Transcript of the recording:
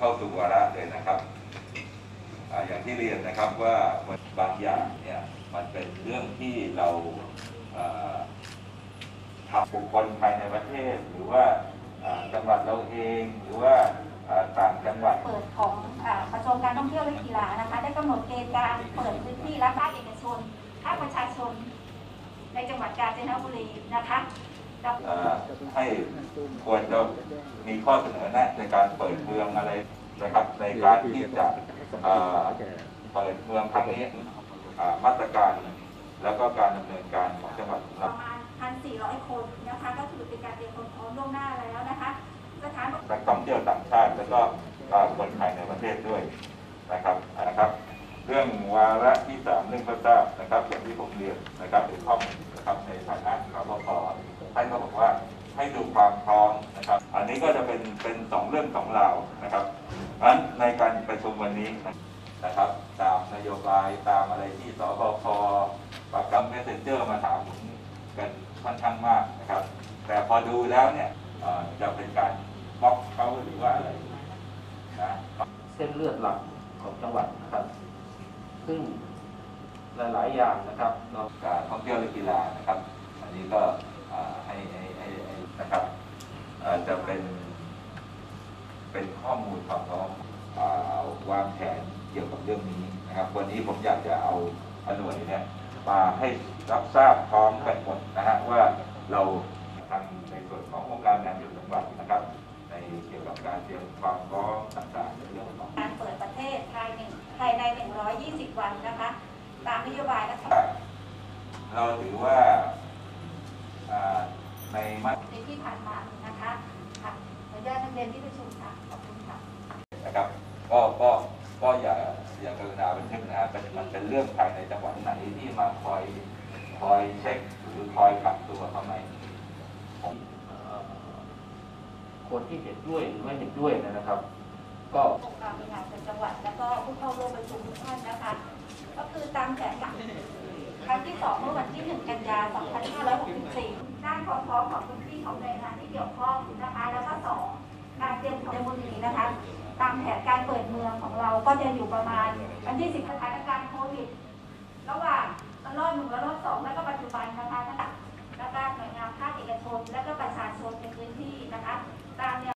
เข้าสู่วาระเลยนะครับอย่างที่เรียนนะครับว่าบางอย่างเนี่ยมันเป็นเรื่องที่เราทำบุคคลภายในประเทศหรือว่าจังหวัดเราเองหรือว่าต่างจังหวัดเปิดของกระทรวงการท่องเที่ยวและกีฬานะคะได้กำหนดเกณฑ์การเปิดพื้นที่และภาคเอกชนภาคประชาชนในจังหวัดกาญจนบุรีนะคะให้ควรจะมีข้อเสนอแนะในการเปิดเมืองอะไรนะครับในการที่จะเปิดเมืองครั้งนี้มาตรการแล้วก็การดำเนินการของจังหวัดประมาณ 1,400 คนนะคะก็ถือเป็นการเตรียมความพร้อมล่วงหน้าแล้วนะคะสถานนักท่องเที่ยวต่างชาติแล้วก็คนภายในประเทศด้วยนะครับเรื่องวาระที่3เรื่องพระเจ้านะครับอย่างที่ผมเรียนนะครับเป็นข้อมูลนะครับในฐานะสบคท่านก็บอกว่าให้ดูความพร้อมนะครับอันนี้ก็จะเป็น2เรื่อง2ราวนะครับอันในการประชุมวันนี้นะครับตามนโยบายตามอะไรที่สบคประกำเมสเซนเจอร์มาถามผมกันค่อนข้างมากนะครับแต่พอดูแล้วเนี่ยจะเป็นการบล็อกเขาหรือว่าอะไรนะเส้นเลือดหลักของจังหวัดนะครับซึ่งหลายๆอย่างนะครับเราการท่องเที่ยวและกีฬานะครับอันนี้ก็ให้นะครับจะเป็นข้อมูลความพร้อมวางแผนเกี่ยวกับเรื่องนี้นะครับวันนี้ผมอยากจะเอาหน่วยเนี่ยมาให้รับทราบพร้อมกันหมดนะฮะว่าเราทำในส่วนขององค์การบริหารส่วนจังหวัดนะครับในเกี่ยวกับการเตรียมความพร้อมต่างๆในเรื่องของการเปิดประเทศภายใน120 วันนะคะตามนโยบายนะคะเราถือว่าในที่ผ่านมานะคะค่ะขออนุญาตนักเรียนที่ประชุมค่ะขอบคุณค่ะนะครับก็อย่ากรุณาบันทึกนะฮะมันเป็นเรื่องภายในจังหวัดไหนที่มาคอยเช็คหรือคอยกักตัวทำไมคนที่เห็นด้วยหรือไม่เห็นด้วยนะครับก็องค์การบริหารส่วนจังหวัดแล้วก็ผู้เข้าร่วมประชุมทุกท่านนะคะก็คือตามแผนหลักครั้งที่2เมื่อวันที่1 กันยายน 2564ด้านความพร้อมของพื้นที่ของหน่วยงานที่เกี่ยวข้องนะคะแล้วก็2การเตรียมตัวบุรีนะคะตามแผนการเปิดเมืองของเราก็จะอยู่ประมาณวันที่10สถานการณ์โควิดระหว่างระลอก1และระลอก2แล้วก็ปัจจุบันนะคะแล้วก็หน่วยงานภาคเอกชนและก็ประชาชนในพื้นที่นะคะตาม